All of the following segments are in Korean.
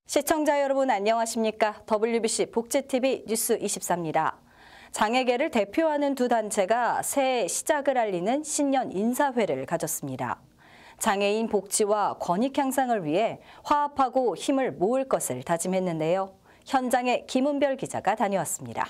시청자 여러분 안녕하십니까? WBC 복지TV 뉴스 24입니다. 장애계를 대표하는 두 단체가 새해 시작을 알리는 신년 인사회를 가졌습니다. 장애인 복지와 권익 향상을 위해 화합하고 힘을 모을 것을 다짐했는데요. 현장에 김은별 기자가 다녀왔습니다.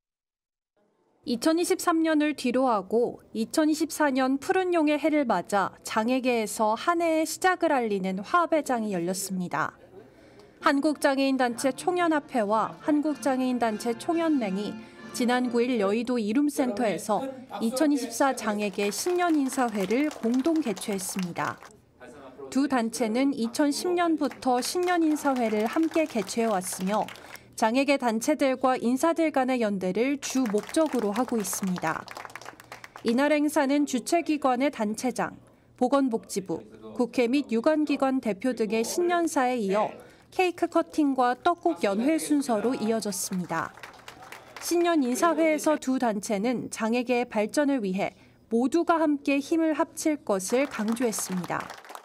2023년을 뒤로하고 2024년 푸른 용의 해를 맞아 장애계에서 한 해의 시작을 알리는 화합회장이 열렸습니다. 한국장애인단체 총연합회와 한국장애인단체 총연맹이 지난 9일 여의도 이룸센터에서 2024 장애계 신년 인사회를 공동 개최했습니다. 두 단체는 2010년부터 신년 인사회를 함께 개최해왔으며 장애계 단체들과 인사들 간의 연대를 주 목적으로 하고 있습니다. 이날 행사는 주최기관의 단체장, 보건복지부, 국회 및 유관기관 대표 등의 신년사에 이어 케이크 커팅과 떡국 연회 순서로 이어졌습니다. 신년 인사회에서 두 단체는 장애계의 발전을 위해 모두가 함께 힘을 합칠 것을 강조했습니다.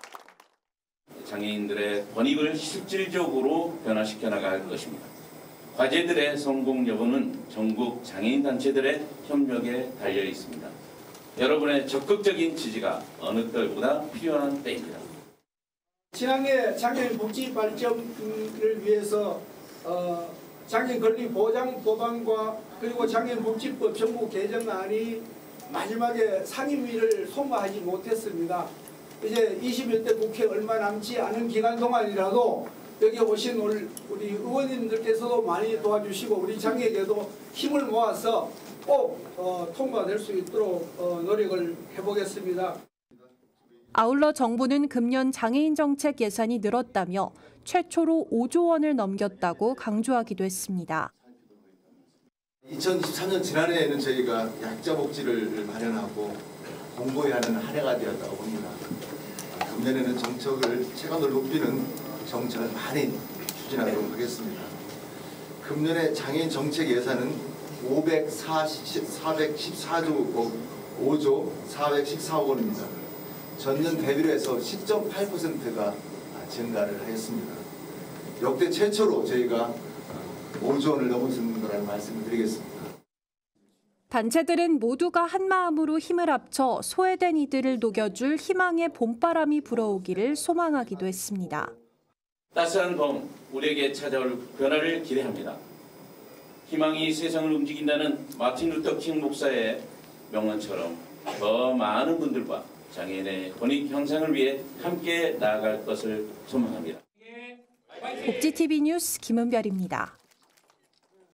장애인들의 권익을 실질적으로 변화시켜 나갈 것입니다. 과제들의 성공 여부는 전국 장애인 단체들의 협력에 달려 있습니다. 여러분의 적극적인 지지가 어느 때보다 필요한 때입니다. 지난해 장애인 복지 발전을 위해서 장애인 권리 보장 법안과 그리고 장애인 복지법 정부 개정안이 마지막에 상임위를 통과하지 못했습니다. 이제 21대 국회 얼마 남지 않은 기간 동안이라도 여기 오신 우리 의원님들께서도 많이 도와주시고 우리 장애계도 힘을 모아서 꼭 통과될 수 있도록 노력을 해보겠습니다. 아울러 정부는 금년 장애인 정책 예산이 늘었다며 최초로 5조 원을 넘겼다고 강조하기도 했습니다. 2023년 지난해에는 저희가 약자 복지를 마련하고 공고히 하는 한 해가 되었다고 봅니다. 금년에는 정책을 체감을 높이는 정책을 많이 추진하도록 하겠습니다. 금년에 장애인 정책 예산은 5조 414억 원입니다. 전년 대비로 해서 10.8%가 증가를 하였습니다. 역대 최초로 저희가 5조 원을 넘어선 거라는 말씀을 드리겠습니다. 단체들은 모두가 한마음으로 힘을 합쳐 소외된 이들을 녹여줄 희망의 봄바람이 불어오기를 소망하기도 했습니다. 따스한 봄, 우리에게 찾아올 변화를 기대합니다. 희망이 세상을 움직인다는 마틴 루터 킹 목사의 명언처럼 더 많은 분들과 장애인의 권익 향상을 위해 함께 나아갈 것을 소망합니다. 복지TV 뉴스 김은별입니다.